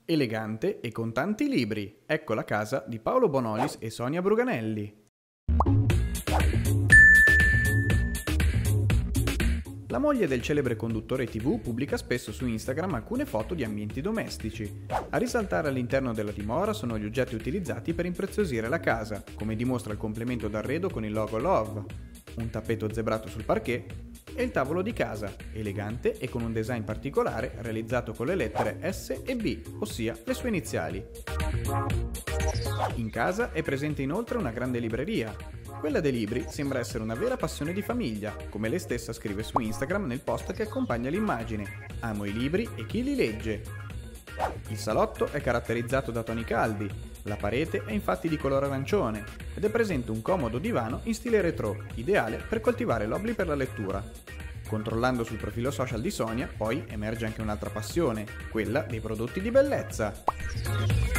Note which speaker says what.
Speaker 1: Elegante e con tanti libri. Ecco la casa di Paolo Bonolis e Sonia Bruganelli. La moglie del celebre conduttore TV pubblica spesso su Instagram alcune foto di ambienti domestici. A risaltare all'interno della dimora sono gli oggetti utilizzati per impreziosire la casa, come dimostra il complemento d'arredo con il logo Love, un tappeto zebrato sul parquet e il tavolo di casa, elegante e con un design particolare realizzato con le lettere S e B, ossia le sue iniziali. In casa è presente inoltre una grande libreria. Quella dei libri sembra essere una vera passione di famiglia, come lei stessa scrive su Instagram nel post che accompagna l'immagine. Amo i libri e chi li legge. Il salotto è caratterizzato da toni caldi, la parete è infatti di colore arancione ed è presente un comodo divano in stile retro, ideale per coltivare l'hobby per la lettura. Controllando sul profilo social di Sonia, poi emerge anche un'altra passione, quella dei prodotti di bellezza.